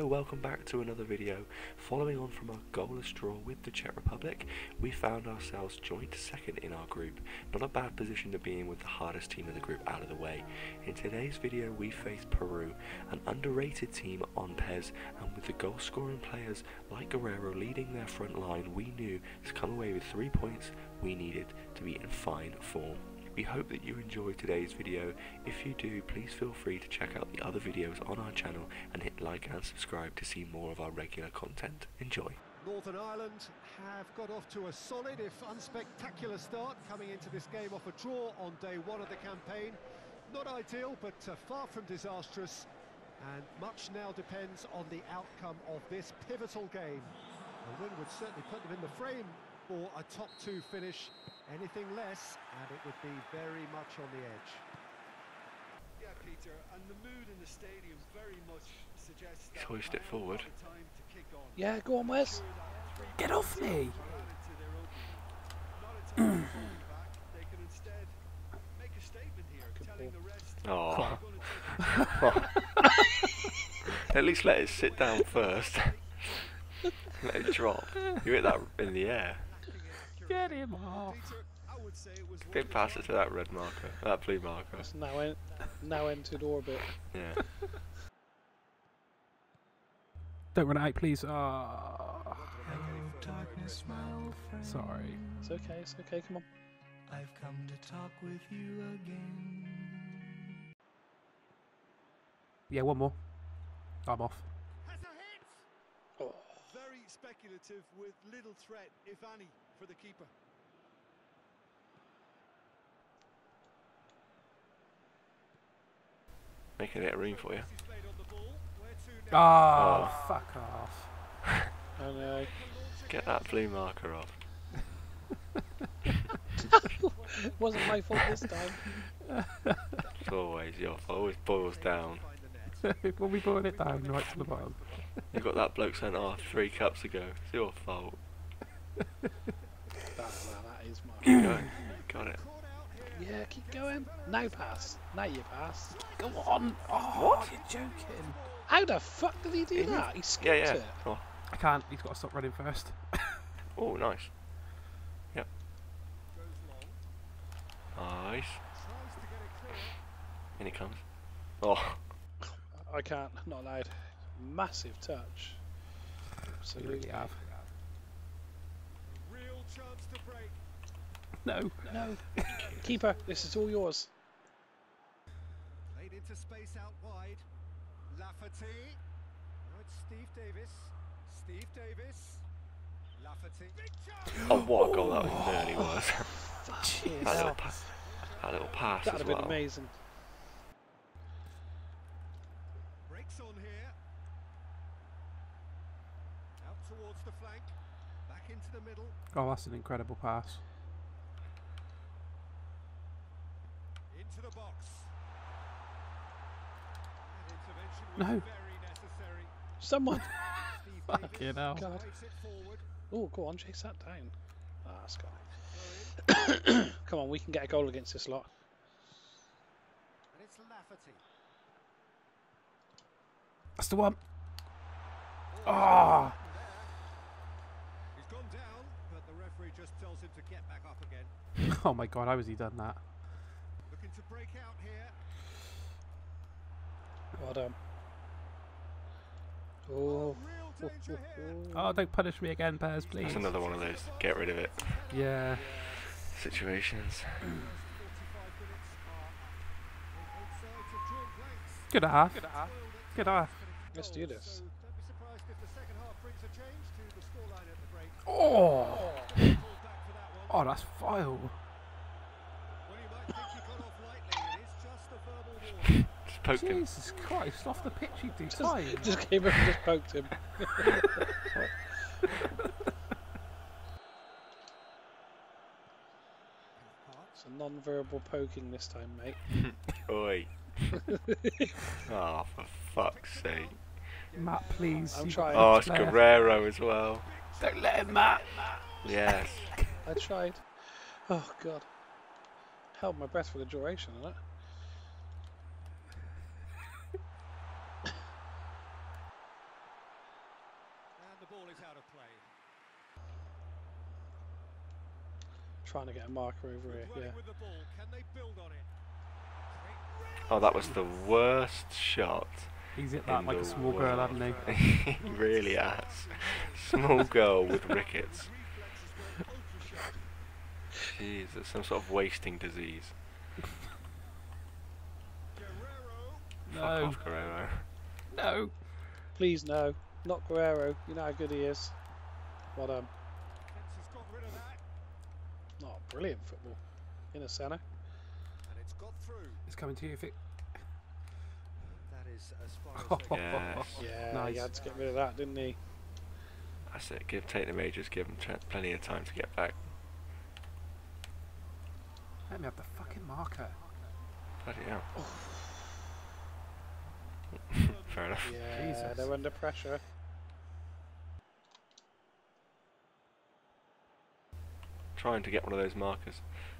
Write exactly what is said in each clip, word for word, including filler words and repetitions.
welcome back to another video. Following on from our goalless draw with the Czech Republic, we found ourselves joint second in our group. Not a bad position to be in with the hardest team of the group out of the way. In today's video we face Peru, an underrated team on P E S, and with the goal scoring players like Guerrero leading their front line, we knew to come away with three points we needed to be in fine form. We hope that you enjoyed today's video. If you do, please feel free to check out the other videos on our channel and hit like and subscribe to see more of our regular content. Enjoy. Northern Ireland have got off to a solid, if unspectacular start, coming into this game off a draw on day one of the campaign. Not ideal, but uh, far from disastrous, and much now depends on the outcome of this pivotal game. A win would certainly put them in the frame for a top two finish. Anything less, and it would be very much on the edge. Yeah, Peter, and the mood in the stadium very much suggests that Hoist it forward. time to kick on. Yeah, go on, Wes. Get off me! Not a time to fall back. They can instead make a statement here, telling the rest. Oh. At least let it sit down first. Let it drop. You hit that in the air. Get him off! Big pass it to that red marker, that blue marker. It's now, en now entered orbit. Yeah. Don't run out, please. Oh. Sorry. It's okay, it's okay, come on. I've come to talk with you again. Yeah, one more. I'm off. Has a hit! Oh. Very speculative with little threat, if any, for the keeper. Making it room for you. Oh, oh. Fuck off. I know. Get that blue marker off. Wasn't my fault this time. It's always your fault, always boils down. We'll be boiling it down right to the bottom. You got that bloke sent off three cups ago. It's your fault. That, that is my Keep going. Got it. Yeah, keep going. Now pass. Now you pass. Go on. Oh, What? You're joking. How the fuck did he do that? He skipped Yeah, yeah. it. Oh. I can't. He's got to stop running first. Oh, nice. Yep. Nice. In he comes. Oh. I can't. Not allowed. Massive touch. You really Absolutely. have. Real chance to break. No. No. Keeper, this is all yours. Played into space out wide. Lafferty. Now it's Steve Davis. Steve Davis. Lafferty. Oh, what a goal that was nearly was. Jeez. that, little pa that little pass That'd as have well. been amazing. Breaks on here. Out towards the flank. Back into the middle. Oh, that's an incredible pass. Into the box. That intervention was No. very necessary. Someone. Steve Fucking Davis hell. God. drives it forward. Oh, go on, chase that down. Ah, that's got it. Come on, we can get a goal against this lot. And it's Lafferty. That's the one. Oh, Oh. he's gone down, but the referee just tells him to get back up again. Oh my god, how has he done that? Looking to break out here. Well done. Oh. Real danger here. Oh, don't punish me again, Pez, please. That's another one of those get rid of it Yeah. situations. forty-five minutes are up. Both sides have drawn blanks. Good half. Good half. Let's do this. So don't be surprised if the second half brings a change to the scoreline at the break. Oh. Pulled back for that one. Oh, that's vile. Well, you might think he got off lightly. It is just a verbal warning. Just poked him. Jesus Christ, off the pitch you do Just, fine. just came up and just poked him. It's a non-verbal poking this time, mate. Oi. Oh, for fuck's sake. Matt, please. I'm you've trying. got Oh, the it's player. Guerrero as well. Don't let him, Matt. Yes. I tried. Oh, God. Held my breath for the duration of that. Trying to get a marker over here, yeah. With the ball. Can they build on it? Oh, that was the worst shot. He's hit that in like a the small girl, world. hadn't he? He really has. Small girl with rickets. Jesus, some sort of wasting disease. Fuck No. off, Guerrero. No. Please no, not Guerrero. You know how good he is. Well done. Not brilliant football. In a centre. And it's got through. It's coming to you if it. That is as far as they Yes. Yeah, Nice. he had to get rid of that, didn't he? That's it. Give take the majors. Give them plenty of time to get back. Let me have the fucking marker. Bloody hell. Fair enough. Yeah, Jesus. they're under pressure. Trying to get one of those markers.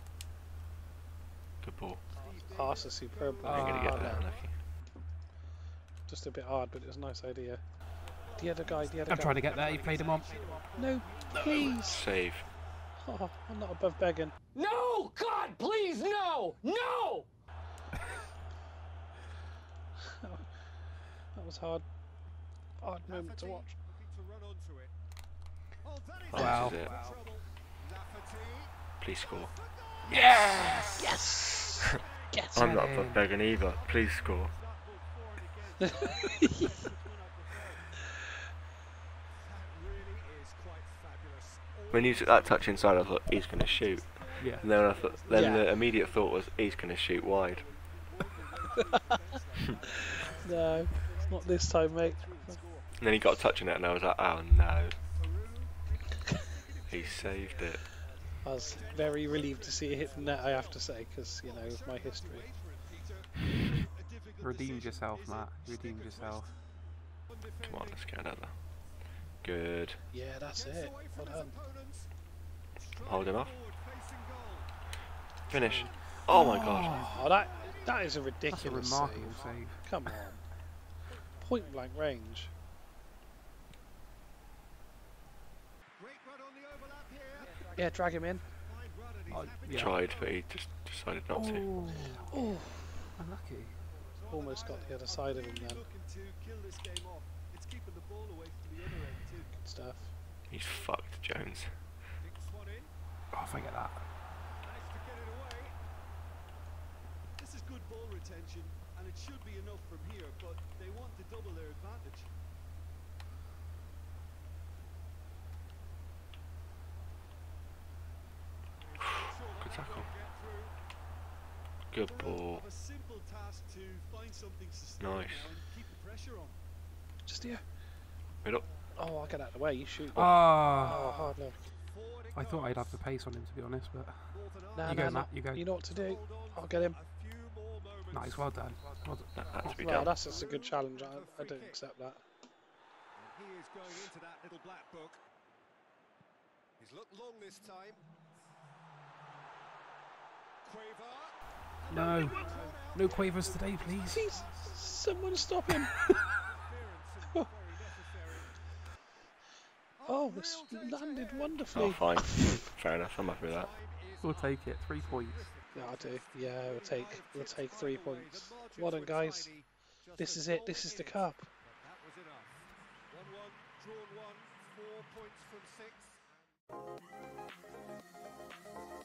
Good ball. Oh, that's a superb ball. I'm gonna get Ah, that. Lucky. Just a bit hard, but it was a nice idea. The other guy, the other I'm guy. trying to get there. You played him on. No, please. Save. Oh, I'm not above begging. No! God, please, no! No! That was hard. Hard moment to watch. looking to run onto it. Oh, that is Oh, Wow. This is it. trouble. Lafferty. Please score. Yes. Yes! Get I'm it. not above begging either. Please score. That really is quite fabulous. When you took that touch inside, I thought he's going to shoot. Yeah. And then I thought, then Yeah. the immediate thought was he's going to shoot wide. No, not this time, mate. And then he got a touch in it, and I was like, oh no. He saved it. I was very relieved to see it hit the net, I have to say, because, you know, of my history. Redeemed yourself, Matt. Redeemed yourself. Come on, let's get another. Good. Yeah, that's it. Well done. Hold him off. Finish. Oh my god. Oh, that that is a That's a ridiculous remarkable save. save. Come on. Point blank range. Yeah, drag him in. Oh, yeah. Tried, but he just decided not to. Oh, Oh, unlucky. almost got the other side of him then. Looking to kill this game off. It's keeping the ball away from the other end too. Good stuff. He's fucked, Jones. Kicks one in. Oh, if I get that. Managed to get it away. This is good ball retention, and it should be enough from here, but they want to double their advantage. Good tackle. Good ball. Have a simple task to find something sustained Nice. now and keep the pressure on. Just here. Middle. Oh, I'll get out of the way. You shoot. Oh, Oh, hard luck. Forward it I thought goes. I'd have the pace on him, to be honest, but Ball to Nah, you nah, go, nah. Matt. You go. You know what to do. Hold on I'll get him. a few more moments. Nice, well done. Well done. That had to be Well, done. that's just a good challenge. I, I don't accept that. And he is going into that little black book. He's looked long this time. Quaver. No, no quavers today, please. Please, someone stop him. Interference and very necessary. Oh, it's landed wonderfully. Oh, fine. Fair enough. I'm happy with that. We'll take it. Three points. Yeah, I do. Yeah, we'll take we'll take three points. Well done, guys. This is it. This is the cup. But that was enough. one one, drawn one, four points from six.